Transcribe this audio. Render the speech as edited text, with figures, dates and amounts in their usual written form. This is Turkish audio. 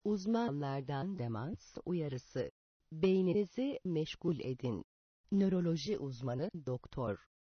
Uzmanlardan demans uyarısı. Beyninizi meşgul edin. Nöroloji uzmanı Doktor